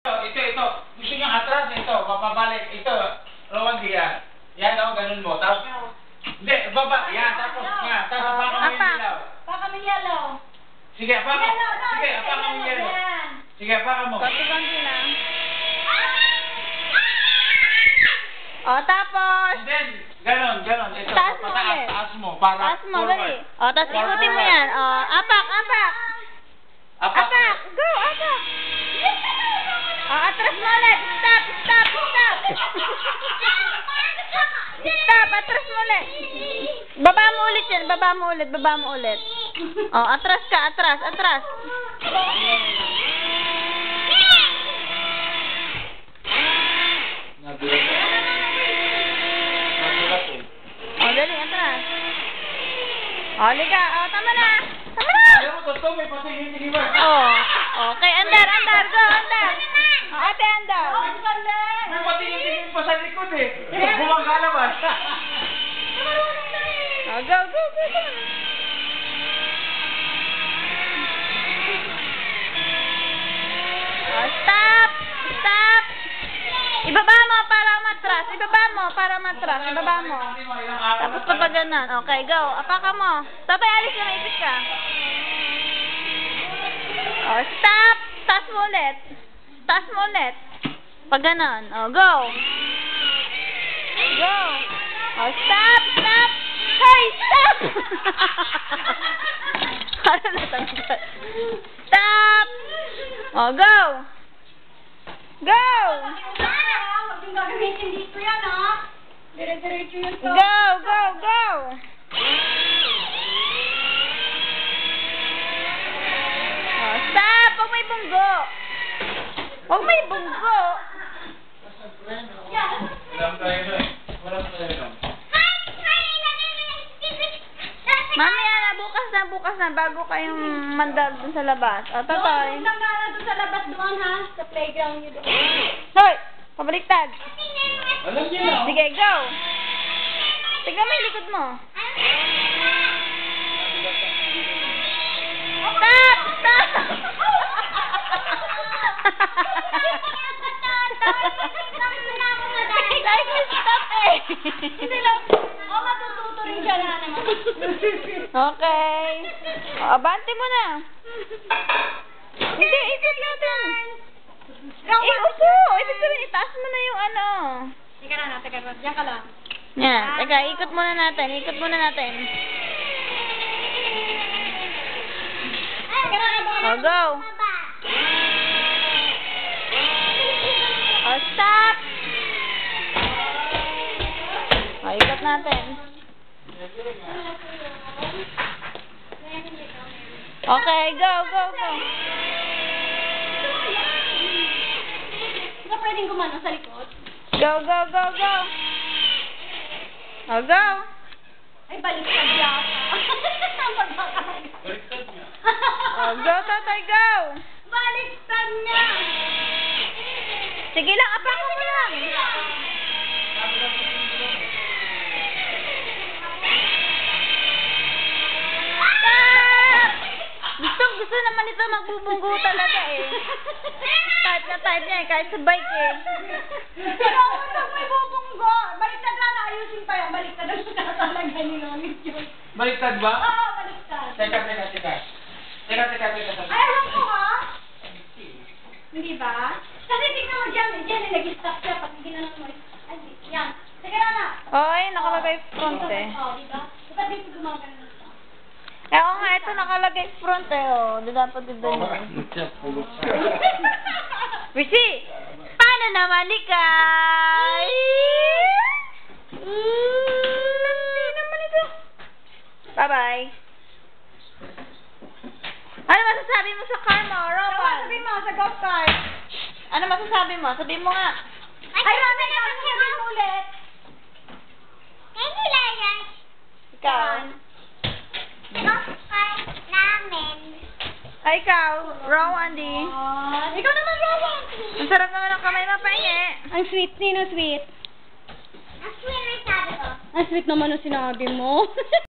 Ito. Gusto niyo atras, ito. Papabalik. Ito. Rowan diyan. Yan o, ganun mo. Tapos, hindi, baba. Yan, tapos nga. Tapos, baka mo yung ilaw. Baka may yellow. Sige, baka. Sige, baka mo yung ilaw. Sige, baka mo. Konti-konti lang. O, tapos. And then, ganun. Ito, Taas mo ulit. taas mo. Para Taas mo, forward. gali. O, tapos ikutin mo yan. O, apak. Apak. Go, apak. O, atras mo ulit. Stop. Stop, atras mo ulit. Baba mo ulit yan. Baba mo ulit. O, atras ka. Atras. Nagulat eh. O, dali, atras. O, liga. O, tama na. Alam mo, totoo, may patingin ba? Okay, andar. Go, andar. O, ate, andar. May patingin pa sa likod eh. Bumangga naman. O, go. O, stop. Ibaba mo para matras. Ibaba mo. Tapos pa ganun. Okay, go. Apaka mo. Sabay, alis ka, maipit ka. O, stop. Taas mo ulit. Pag ganun. O, go. O, stop. Hey, stop! Ano natanggal? Stop! O, go. Huwag yung gagamitin dito yan, ha? Dire-diretso yun to. Go. Oh, stop! Huwag may bunggo. Walang tayo nun. Mamaya na, bukas na, bago kayong mandal dun sa labas. O, Totoy. Doon lang doon sa labas doon, ha? Sa playground nyo doon. Hoy! Pabaliktad. Alam niyo na. Sige, go. Tignan mo yung likod mo. Stop! Like, stop eh. Hindi lang. Matututo rin siya na naman. Okay. O, abante mo na. Hindi, ikot natin. Upo. Ibig sabihin, itaas mo na yung ano. Teka na. Diyan ka lang. Yan. Teka, ikot muna natin. Teka na. O, go. O, stop. O, ikot natin. Okay, go. Hindi ka pwedeng gumano sa likod? Go. O, go. Ay, baliktad yata. Baliktad niya. O, go, Totoy, go. Baliktad niya. Sige lang, apako mo lang. Stop! Gusto naman ito magbubunggo talaga eh. Type niya eh, kahit sa bike eh. Pero huwag may bubunggo. Baliktad lang, ayusin pa yan. Baliktad ang talaga ni Lolit yun. Baliktad ba? Oo, baliktad. Teka. Ay, alam ko ha? Hindi ba? Kasi tignan mo dyan, nag-stop siya pag ginanong mo. Ay, yan. Teka na. Oo, ayun, nakalagay front eh. Oo, diba? Diba dito gumagano na siya? Oo nga, ito nakalagay front eh, oh. Di dapat doon eh. Risi, paano naman ikay? Hindi naman ito. Bye-bye. Ano masasabi mo sa car mo, Rowan? Sabi mo, sa golf cart. Ano masasabi mo? Sabihin mo nga. Ay, Rami, sabihin mo ulit. Ikaw. Ay, ikaw. Rowan, di. Ikaw naman, Rowan. Ang sarap naman ng kamay mo, pahingi. Ang sweet. Sino sweet? Ang sweet naman ang sinabi mo.